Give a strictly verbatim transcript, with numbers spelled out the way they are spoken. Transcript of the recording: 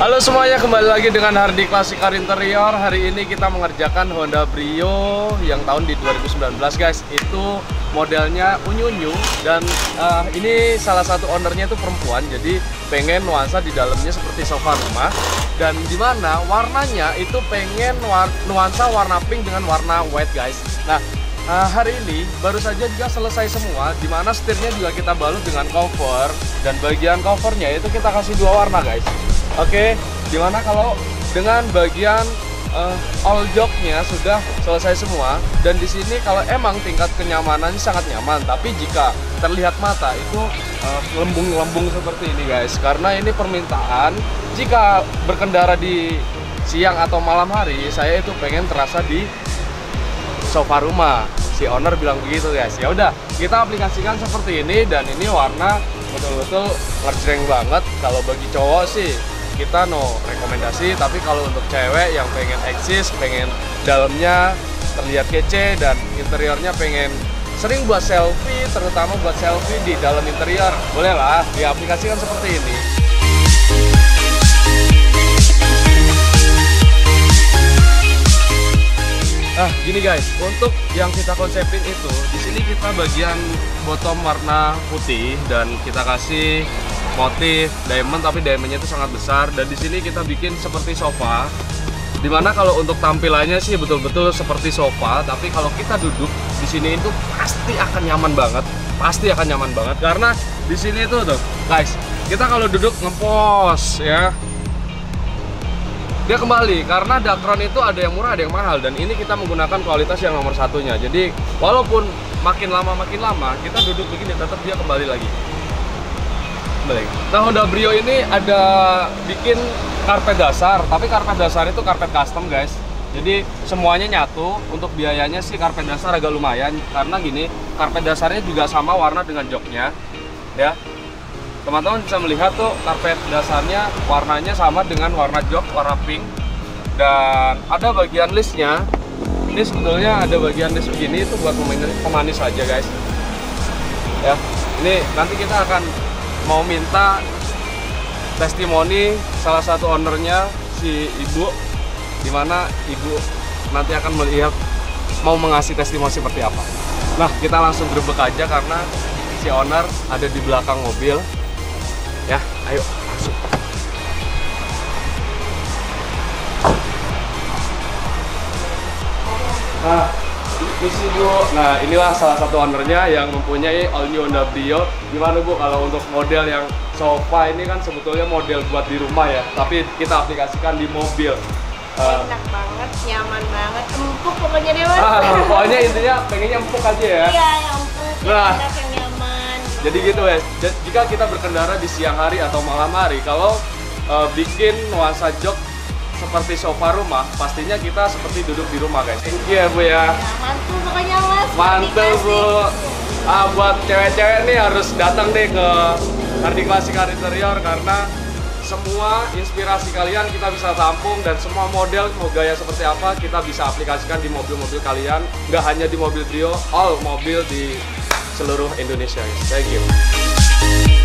Halo semuanya, kembali lagi dengan Hardi Classic Car Interior. Hari ini kita mengerjakan Honda Brio yang tahun di dua ribu sembilan belas guys. Itu modelnya unyu-unyu dan uh, ini salah satu ownernya itu perempuan. Jadi pengen nuansa di dalamnya seperti sofa rumah. Dan dimana warnanya itu pengen war nuansa warna pink dengan warna white guys. Nah uh, hari ini baru saja juga selesai semua. Dimana setirnya juga kita balut dengan cover. Dan bagian covernya itu kita kasih dua warna guys. Oke, gimana kalau dengan bagian uh, all joknya sudah selesai semua, dan di sini kalau emang tingkat kenyamanannya sangat nyaman, tapi jika terlihat mata itu lembung-lembung uh, seperti ini guys, karena ini permintaan. Jika berkendara di siang atau malam hari, saya itu pengen terasa di sofa rumah. Si owner bilang begitu guys. Ya udah, kita aplikasikan seperti ini, dan ini warna betul-betul ngejreng banget. Kalau bagi cowok sih kita no rekomendasi, tapi kalau untuk cewek yang pengen eksis, pengen dalamnya terlihat kece dan interiornya pengen sering buat selfie, terutama buat selfie di dalam interior, bolehlah diaplikasikan seperti ini. Nah, gini guys, untuk yang kita konsepin itu, di sini kita bagian bottom warna putih dan kita kasih motif diamond, tapi diamondnya itu sangat besar. Dan di sini kita bikin seperti sofa. Dimana kalau untuk tampilannya sih betul-betul seperti sofa, tapi kalau kita duduk di sini itu pasti akan nyaman banget, pasti akan nyaman banget. Karena di sini itu tuh, guys, kita kalau duduk ngepos ya, dia kembali, karena Dacron itu ada yang murah, ada yang mahal, dan ini kita menggunakan kualitas yang nomor satunya. Jadi walaupun makin lama makin lama kita duduk begini, tetap dia kembali lagi. Nah, Honda Brio ini ada bikin karpet dasar, tapi karpet dasar itu karpet custom guys. Jadi semuanya nyatu. Untuk biayanya sih karpet dasar agak lumayan, karena gini, karpet dasarnya juga sama warna dengan joknya ya. Teman-teman bisa melihat tuh, karpet dasarnya warnanya sama dengan warna jok, warna pink. Dan ada bagian listnya. Ini sebetulnya ada bagian list begini, itu buat pemanis aja guys. Ya, ini nanti kita akan mau minta testimoni salah satu ownernya, si ibu, dimana ibu nanti akan melihat mau mengasih testimoni seperti apa. Nah, kita langsung gerbek aja karena si owner ada di belakang mobil. Ya, ayo masuk. Nah, isi Bu. Nah, inilah salah satu ownernya yang mempunyai all new Honda Brio. Gimana Bu kalau untuk model yang sofa ini, kan sebetulnya model buat di rumah ya, tapi kita aplikasikan di mobil. Uh, Enak banget, nyaman banget, empuk pokoknya deh mas. Ah, pokoknya intinya pengennya empuk aja ya. Iya, yang empuk, yang Nah, enak, yang nyaman. Jadi gitu ya. Jika kita berkendara di siang hari atau malam hari, kalau uh, bikin nuansa jok seperti sofa rumah, pastinya kita seperti duduk di rumah guys. Thank you ya Bu ya. Ya, mantul pokoknya mas. Mantul Bu. Ah, buat cewek-cewek nih harus datang deh ke Hardi Classic Car Interior, karena semua inspirasi kalian kita bisa tampung, dan semua model mau gaya seperti apa kita bisa aplikasikan di mobil-mobil kalian. Nggak hanya di mobil Brio, all mobil di seluruh Indonesia. Thank you.